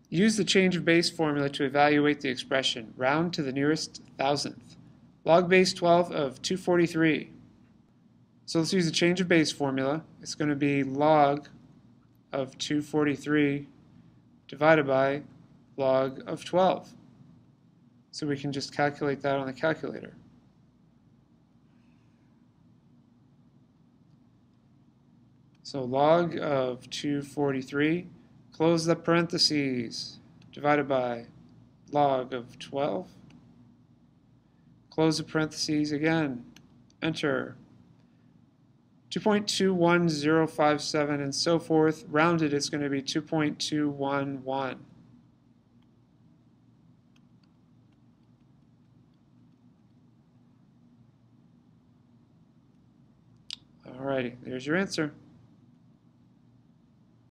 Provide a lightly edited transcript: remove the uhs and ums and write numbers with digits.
Use the change of base formula to evaluate the expression. Round to the nearest thousandth. Log base 12 of 243. So let's use the change of base formula. It's going to be log of 243 divided by log of 12. So we can just calculate that on the calculator. So log of 243, close the parentheses, divided by log of 12. Close the parentheses again, enter. 2.21057 and so forth. Rounded, it's going to be 2.211. Alrighty, there's your answer.